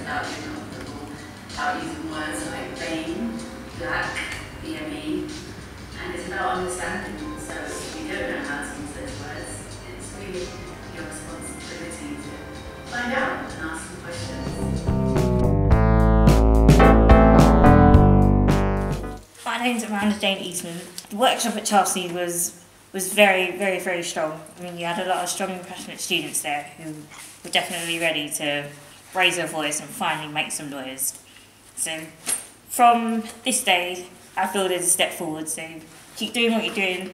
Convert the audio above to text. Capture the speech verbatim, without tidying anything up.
without being comfortable, about using words like BAME, black, B M E, and it's about understanding. So if you don't know how to use those words, it's really your responsibility to find out and ask some questions. My name's Amanda Jane Eastman. The workshop at Chelsea was was very, very, very strong. I mean, you had a lot of strong and passionate students there who were definitely ready to raise their voice and finally make some noise. So from this day, I feel there's a step forward, so keep doing what you're doing,